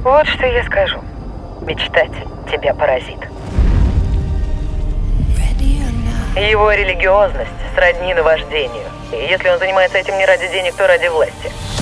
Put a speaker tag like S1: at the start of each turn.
S1: Вот что я скажу. Мечтатель тебя поразит. Его религиозность сродни наваждению. И если он занимается этим не ради денег, то ради власти.